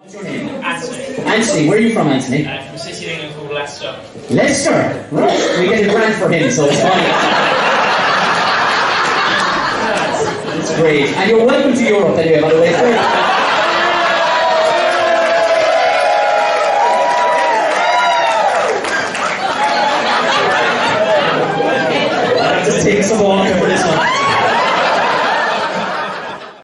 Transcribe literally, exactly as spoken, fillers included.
What's your name? Anthony. Anthony, where are you from, Anthony? Uh, from a city in England called Leicester. Leicester? Right. We get a grant for him, so it's fine. That's great. And you're welcome to Europe anyway, by the way. Just take some water.